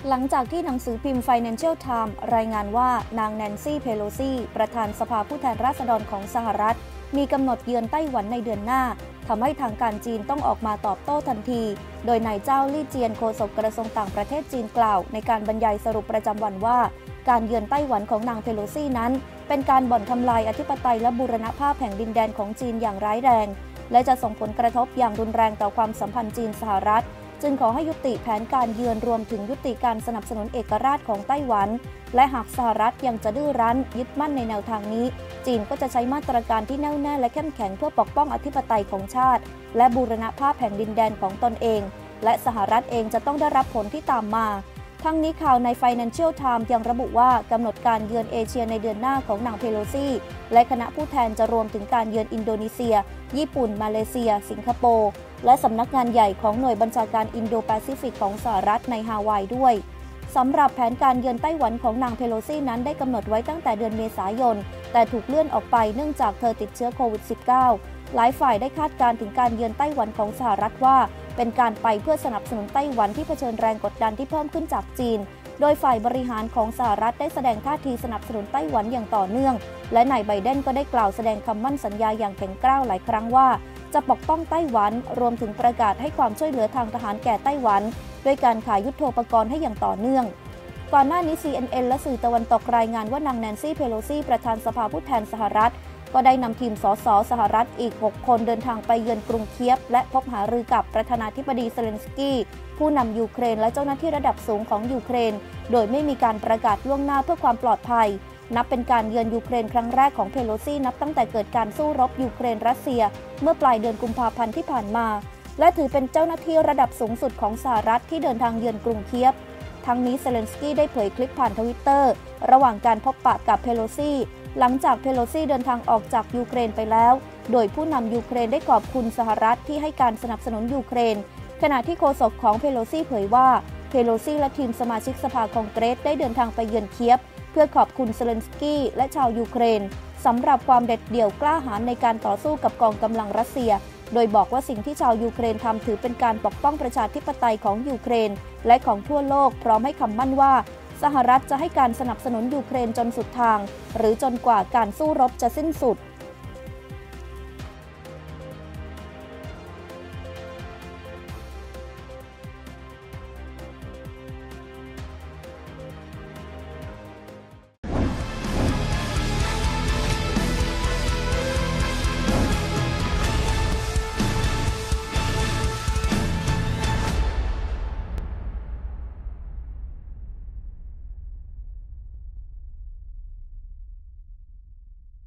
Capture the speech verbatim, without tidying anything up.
หลังจากที่หนังสือพิมพ์ Financial Times รายงานว่านางแนนซี่เพโลซีประธานสภาผู้แทนราษฎรของสหรัฐมีกำหนดเยือนไต้หวันในเดือนหน้าทำให้ทางการจีนต้องออกมาตอบโต้ทันทีโดยนายเจ้าลี่เจียนโฆษกกระทรวงต่างประเทศจีนกล่าวในการบรรยายสรุปประจำวันว่าการเยือนไต้หวันของนางเพโลซีนั้นเป็นการบ่อนทำลายอธิปไตยและบูรณภาพแห่งดินแดนของจีนอย่างร้ายแรงและจะส่งผลกระทบอย่างรุนแรงต่อความสัมพันธ์จีนสหรัฐจึงขอให้ยุติแผนการเยือนรวมถึงยุติการสนับสนุนเอกราชของไต้หวันและหากสหรัฐยังจะดื้อรั้นยึดมั่นในแนวทางนี้จีนก็จะใช้มาตรการที่แน่วแน่และเข้มแข็งเพื่อปกป้องอธิปไตยของชาติและบูรณภาพแห่งดินแดนของตนเองและสหรัฐเองจะต้องได้รับผลที่ตามมาทั้งนี้ข่าวใน Financial Times ยังระบุว่ากำหนดการเยือนเอเชียในเดือนหน้าของนางเพโลซีและคณะผู้แทนจะรวมถึงการเยือนอินโดนีเซียญี่ปุ่นมาเลเซียสิงคโปร์และสำนักงานใหญ่ของหน่วยบัญชาการอินโดแปซิฟิกของสหรัฐในฮาวายด้วยสำหรับแผนการเยือนไต้หวันของนางเพโลซีนั้นได้กำหนดไว้ตั้งแต่เดือนเมษายนแต่ถูกเลื่อนออกไปเนื่องจากเธอติดเชื้อโควิด สิบเก้า หลายฝ่ายได้คาดการณ์ถึงการเยือนไต้หวันของสหรัฐว่าเป็นการไปเพื่อสนับสนุนไต้หวันที่เผชิญแรงกดดันที่เพิ่มขึ้นจากจีนโดยฝ่ายบริหารของสหรัฐได้แสดงท่าทีสนับสนุนไต้หวันอย่างต่อเนื่องและนายไบเดนก็ได้กล่าวแสดงคำมั่นสัญญาอย่างแข็งกร้าวหลายครั้งว่าจะปกป้องไต้หวันรวมถึงประกาศให้ความช่วยเหลือทางทหารแก่ไต้หวันด้วยการขายยุทโธปกรณ์ให้อย่างต่อเนื่องก่อนหน้านี้ ซี เอ็น เอ็น และสื่อตะวันตกรายงานว่านางแนนซี่เพโลซีประธานสภาผู้แทนสหรัฐก็ได้นำทีมสสสหรัฐอีกหกคนเดินทางไปเยือนกรุงเคียฟและพบหารือกับประธานาธิบดีเซเลนสกี้ผู้นำยูเครนและเจ้าหน้าที่ระดับสูงของยูเครนโดยไม่มีการประกาศล่วงหน้าเพื่อความปลอดภัยนับเป็นการเยือนยูเครนครั้งแรกของเพโลซีนับตั้งแต่เกิดการสู้รบยูเครนรัสเซียเมื่อปลายเดือนกุมภาพันธ์ที่ผ่านมาและถือเป็นเจ้าหน้าที่ระดับสูงสุดของสหรัฐที่เดินทางเยือนกรุงเคียฟทั้งนี้เซเลนสกี้ได้เผยคลิปผ่านทวิตเตอร์ระหว่างการพบปะกับเพโลซีหลังจากเพโลซีเดินทางออกจากยูเครนไปแล้วโดยผู้นำยูเครนได้ขอบคุณสหรัฐที่ให้การสนับสนุนยูเครนขณะที่โฆษกของเพโลซีเผยว่าเพโลซีและทีมสมาชิกสภาคองเกรสได้เดินทางไปเยือนเคียฟเพื่อขอบคุณเซเลนสกี้และชาวยูเครนสำหรับความเด็ดเดี่ยวกล้าหาญในการต่อสู้กับกองกำลังรัสเซียโดยบอกว่าสิ่งที่ชาวยูเครนทำถือเป็นการปกป้องประชาธิปไตยของยูเครนและของทั่วโลกพร้อมให้คำมั่นว่าสหรัฐจะให้การสนับสนุนยูเครนจนสุดทางหรือจนกว่าการสู้รบจะสิ้นสุด